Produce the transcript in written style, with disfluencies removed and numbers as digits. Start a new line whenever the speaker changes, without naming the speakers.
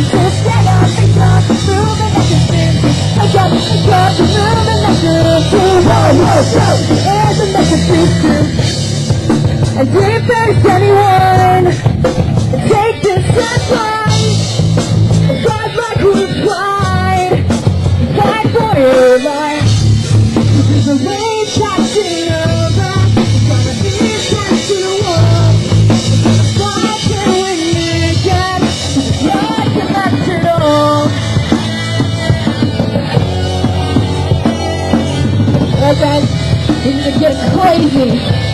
And if there's anyone take this advice, fight like we tried, fight for your life. This is the way passing over, it's gonna be attached to the world. Fight till we meet again, not to match it all. Alright guys, things are getting crazy.